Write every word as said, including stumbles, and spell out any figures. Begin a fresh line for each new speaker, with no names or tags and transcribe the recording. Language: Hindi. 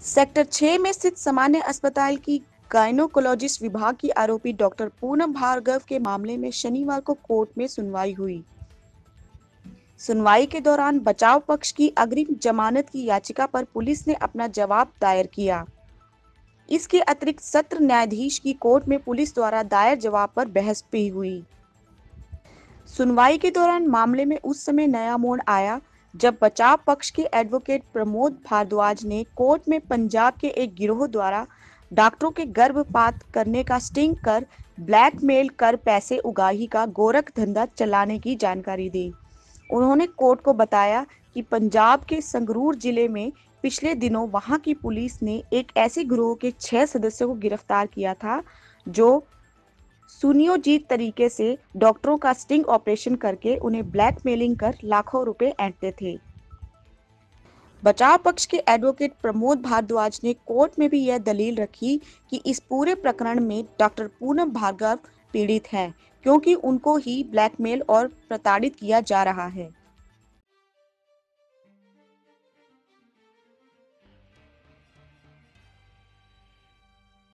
सेक्टर छह में स्थित सामान्य अस्पताल की गायनोकोलॉजिस्ट विभाग की आरोपी डॉक्टर पूनम भार्गव के मामले में शनिवार को कोर्ट में सुनवाई हुई। सुनवाई के दौरान बचाव पक्ष की अग्रिम जमानत की याचिका पर पुलिस ने अपना जवाब दायर किया। इसके अतिरिक्त सत्र न्यायाधीश की कोर्ट में पुलिस द्वारा दायर जवाब पर बहस भी हुई। सुनवाई के दौरान मामले में उस समय नया मोड़ आया जब बचाव पक्ष के एडवोकेट प्रमोद भारद्वाज ने कोर्ट में पंजाब के एक गिरोह द्वारा डॉक्टरों के गर्भपात करने का स्टिंग कर ब्लैकमेल कर पैसे उगाही का गोरख धंधा चलाने की जानकारी दी। उन्होंने कोर्ट को बताया कि पंजाब के संगरूर जिले में पिछले दिनों वहां की पुलिस ने एक ऐसे गिरोह के छह सदस्यों को गिरफ्तार किया था जो सुनियोजित तरीके से डॉक्टरों का स्टिंग ऑपरेशन करके उन्हें ब्लैकमेलिंग कर लाखों रुपए ऐंठते थे। बचाव पक्ष के एडवोकेट प्रमोद भारद्वाज ने कोर्ट में भी यह दलील रखी कि इस पूरे प्रकरण में डॉक्टर पूनम भार्गव पीड़ित हैं, क्योंकि उनको ही ब्लैकमेल और प्रताड़ित किया जा रहा है।